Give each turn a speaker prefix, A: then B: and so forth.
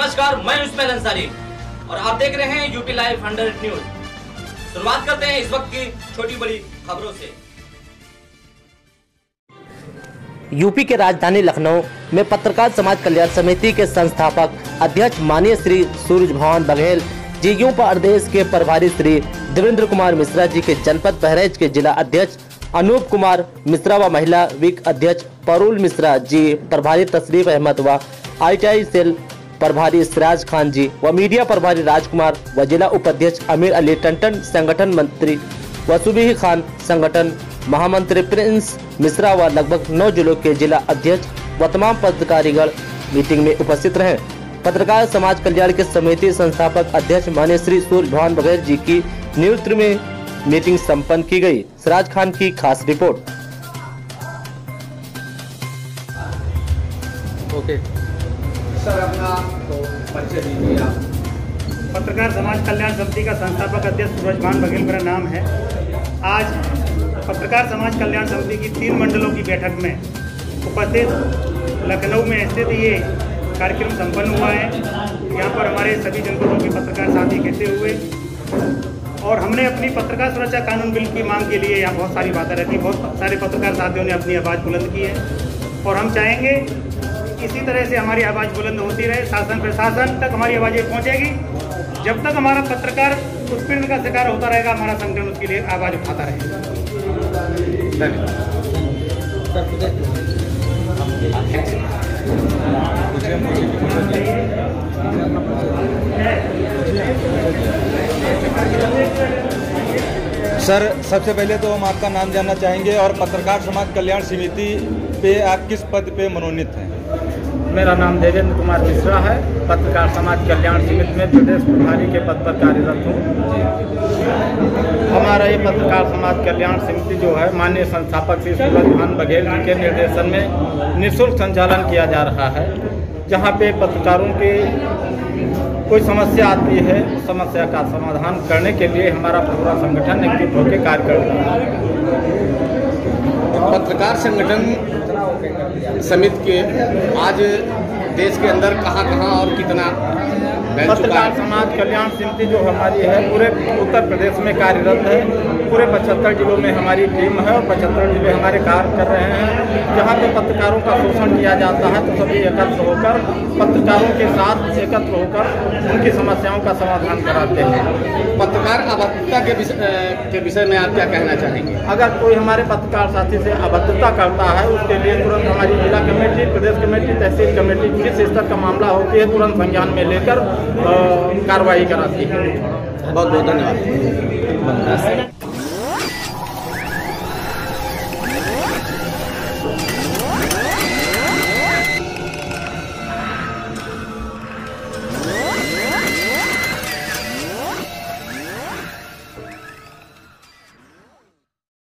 A: नमस्कार, मैं उस्मान अंसारी और आप देख रहे हैं यूपी लाइव 100 न्यूज। शुरुआत करते हैं इस वक्त की छोटी बड़ी खबरों से।
B: यूपी के राजधानी लखनऊ में पत्रकार समाज कल्याण समिति के संस्थापक अध्यक्ष माननीय श्री सूरज भवन बघेल जी, यूपी प्रदेश के प्रभारी श्री देवेंद्र कुमार मिश्रा जी के जनपद बहराइच के जिला अध्यक्ष अनूप कुमार मिश्रा व महिला वीक अध्यक्ष परुल मिश्रा जी, प्रभारी तशरीफ अहमद व ITI सेल प्रभारी सिराज खान जी व मीडिया प्रभारी राजकुमार व जिला उपाध्यक्ष अमीर अली टंटन, संगठन मंत्री वसूबी खान, संगठन महामंत्री प्रिंस मिश्रा व लगभग 9 जिलों के जिला अध्यक्ष व तमाम पदाधिकारीगण मीटिंग में उपस्थित रहे। पत्रकार समाज कल्याण के समिति संस्थापक अध्यक्ष माननीय श्री सूरज भवन बघेल जी की नेतृत्व में मीटिंग संपन्न की गई। सिराज खान की खास रिपोर्ट।
C: ओके सर, अपना तो परिचय दीजिए आप।
D: पत्रकार समाज कल्याण समिति का संस्थापक अध्यक्ष सूरज भवन बघेल मेरा नाम है। आज पत्रकार समाज कल्याण समिति की 3 मंडलों की बैठक में उपस्थित लखनऊ में स्थित ये कार्यक्रम संपन्न हुआ है। यहाँ पर हमारे सभी जनपदों के पत्रकार साथी इकट्ठे हुए और हमने अपनी पत्रकार सुरक्षा कानून बिल की मांग के लिए यहाँ बहुत सारी बातें रखी। बहुत सारे पत्रकार साथियों ने अपनी आवाज़ बुलंद की है और हम चाहेंगे इसी तरह से हमारी आवाज़ बुलंद होती रहे। शासन प्रशासन तक हमारी आवाज़ें पहुँचेगी। जब तक हमारा पत्रकार उत्पीड़न का शिकार होता रहेगा, हमारा संगठन उसके लिए आवाज़ उठाता रहेगा।
C: सर, सबसे पहले तो हम आपका नाम जानना चाहेंगे और पत्रकार समाज कल्याण समिति पे आप किस पद पे मनोनीत हैं?
E: मेरा नाम देवेंद्र कुमार मिश्रा है। पत्रकार समाज कल्याण समिति में प्रदेश प्रभारी के पद पर कार्यरत हूँ। हमारा ये पत्रकार समाज कल्याण समिति जो है माननीय संस्थापक श्री सूरज भवन बघेल जी के निर्देशन में निःशुल्क संचालन किया जा रहा है। जहाँ पे पत्रकारों की कोई समस्या आती है, उस समस्या का समाधान करने के लिए हमारा पूरा संगठन एकजुट होकर कार्य कर रहा है।
F: पत्रकार संगठन समिति के आज देश के अंदर कहाँ और कितना
E: पत्रकार समाज कल्याण समिति जो हमारी है पूरे उत्तर प्रदेश में कार्यरत है। पूरे 75 जिलों में हमारी टीम है और 75 जिले हमारे कार्य कर रहे हैं। जहाँ पे पत्रकारों का शोषण किया जाता है तो सभी एकत्र होकर पत्रकारों के साथ एकत्र होकर उनकी समस्याओं का समाधान कराते हैं।
F: पत्रकार अभद्रता के विषय में आप क्या कहना चाहेंगे?
E: अगर कोई हमारे पत्रकार साथी से अभद्रता करता है उसके लिए तुरंत हमारी जिला कमेटी, प्रदेश कमेटी, तहसील कमेटी किस स्तर का मामला होती है तुरंत संज्ञान में लेकर कार्रवाई कराती है।
F: बहुत बहुत धन्यवाद।